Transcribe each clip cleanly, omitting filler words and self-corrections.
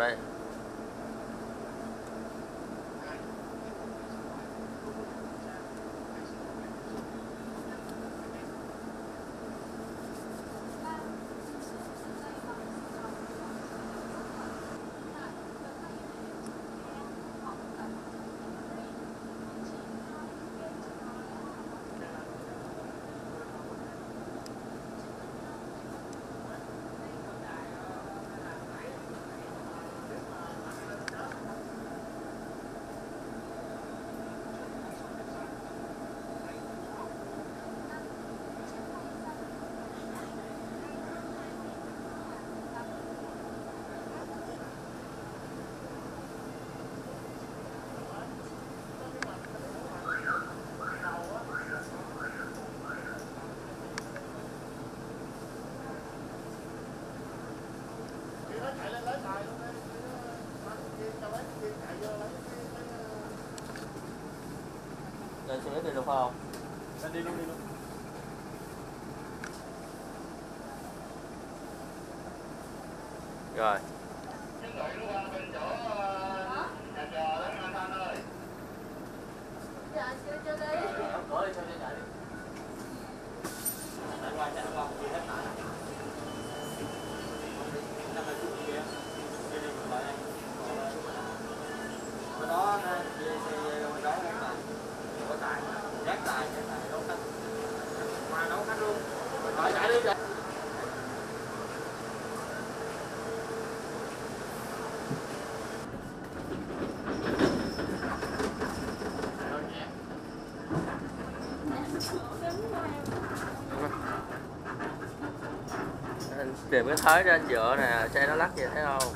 đây. Lên xe đi được không? Lên đi luôn, đi luôn. Rồi. Dạ, chưa đi. Có đi, cho chạy đi. Chạy qua, chạy qua, đi hết lại. Nằm ở chỗ kia. Đi đi mình lại đây. Cái đó nó đi đó rác tài. Có tài. Rác tài nấu khách. Qua nấu khách luôn. Rồi chạy đi chạy. Anh tìm cái thới cho anh dựa nè, xe nó lắc vậy thấy không?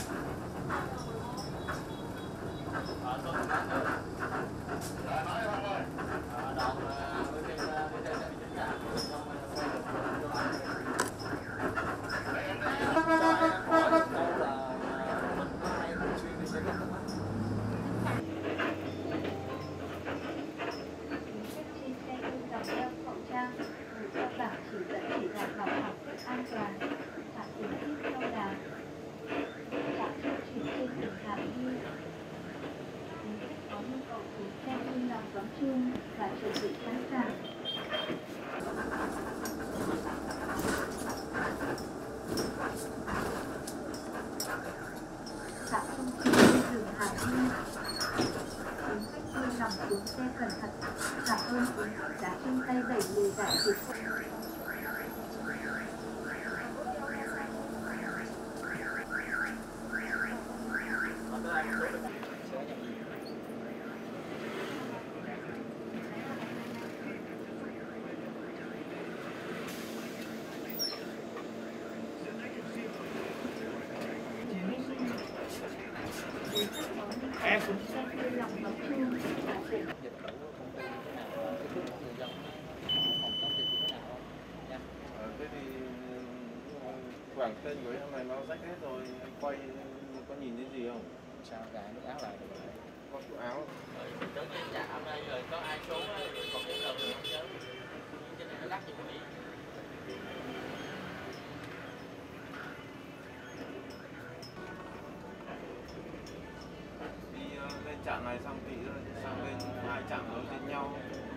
Và chuẩn bị sẵn sàng. Dạ không chỉ dừng Hà Huy. Cuốn khách vui lòng xuống xe cẩn thận. Cảm ơn cuốn khách đã chung tay đẩy lùi đại dịch. Em cũng Xe lòng tập trung và sự dịch vụ của công ty như thế nào, cái thuốc của người dân phòng chống dịch như thế nào không? Nha. Thế thì bảng tên của em này nó rách hết rồi, anh quay có nhìn thấy gì không? Sao cả cái áo lại được rồi. Có chỗ áo. Tới cái trạm đây rồi có ai số á, còn cái lần nữa không nhớ. Trên này nó lắc như vậy. Đi lên trạm này xong thì sang bên hai trạm nối trên nhau.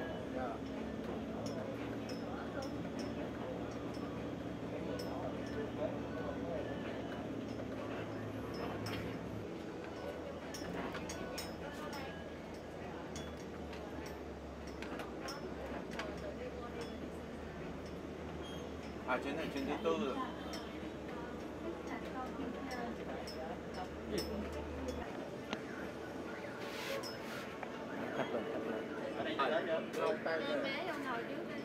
À chuyến này chuyến thứ tư rồi. bé ông ngồi trước đi.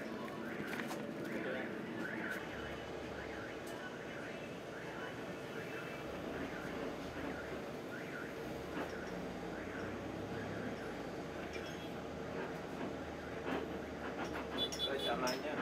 Đây trạm này nhé.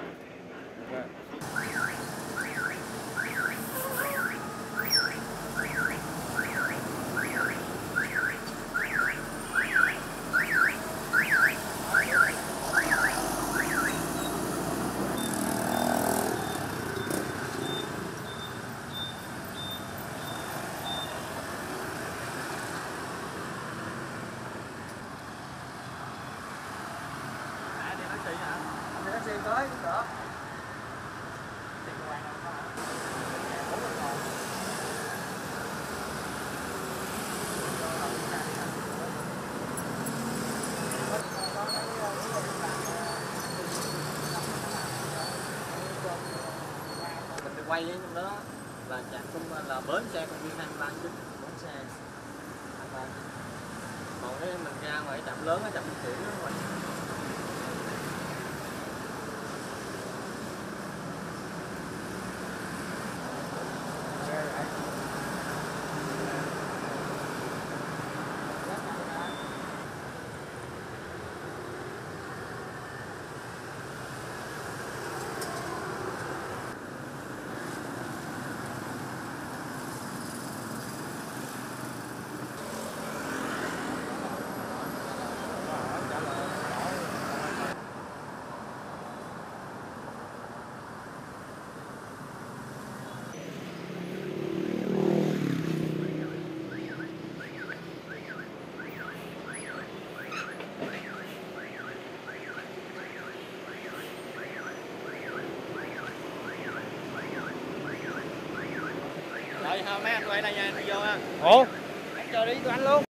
xe tới được. Mình đi quay ở trong đó là trạm công là bến xe công viên 23 chính, bến xe 23. Còn cái mình ra ngoài trạm lớn ở trạm Bình Khiển đó ngoài. Rồi mấy anh quay đây nha, anh đi vô ha. Ủa? Cho đi tụi anh luôn.